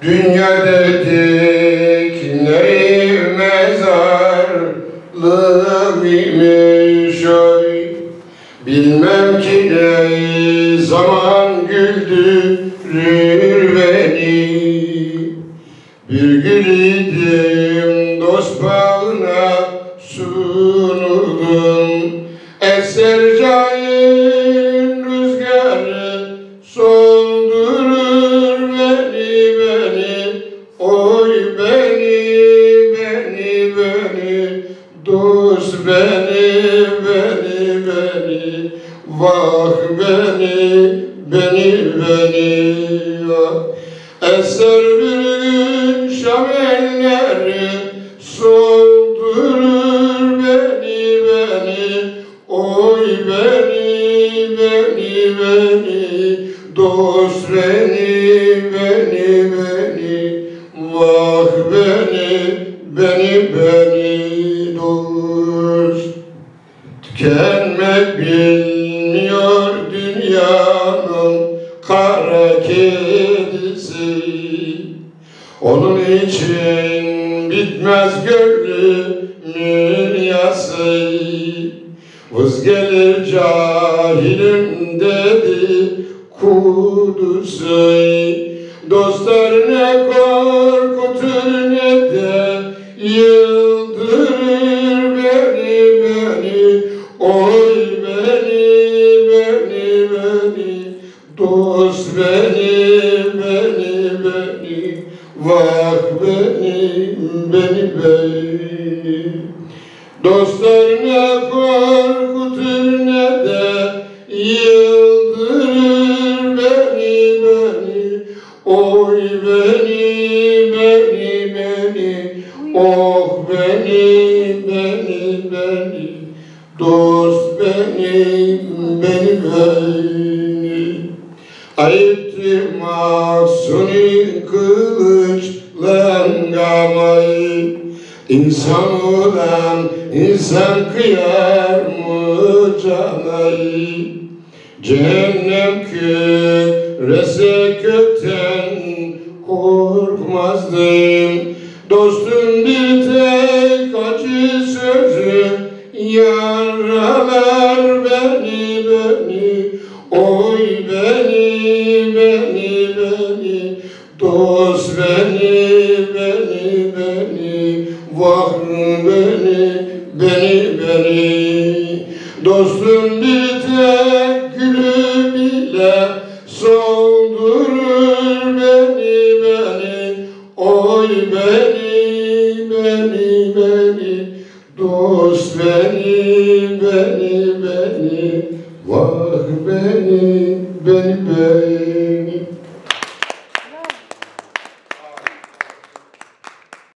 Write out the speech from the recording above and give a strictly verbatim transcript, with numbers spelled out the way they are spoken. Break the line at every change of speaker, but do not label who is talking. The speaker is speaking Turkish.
Dünya dedik ne mezarlığı imiş oy. Bilmem ki ne zaman güldürür beni. Bir gül idim dost bağına sunuldum. Eser cahil rüzgarı soldurur beni beni. Oy beni beni beni dost beni beni beni. Vah beni beni beni vah. Eser bir gün şam elleri soldurur beni beni. Oy beni beni beni dost beni beni beni. Vah beni beni beni dost. Tükenmek bilmiyor dünyanın kara kedisi. Onun için bitmez gönlümün yası. Vız gelir cahilim dedi kudusu. Dostlar ne korkutur ne de yıldırır beni beni. Oy beni beni beni dost beni beni beni. Vah beni beni beni. Dostlar ne korkutur ne de yıldırır beni beni. Oy beni beni beni. Oh beni beni beni. Dost beni beni beni. Ayıptı mahzuni kılıçlangamayı. İnsan olan insan kıyar mı canayı? Cehennem kürese kökten korkmazdım. Dostun bir tek acı sözü yaralar beni beni. Oy beni beni beni dost beni beni beni. Vah beni beni beni. Dostun bir tek gülü bile soldurur beni beni. Oy beni beni beni dost beni beni beni. Vah beni beni beni.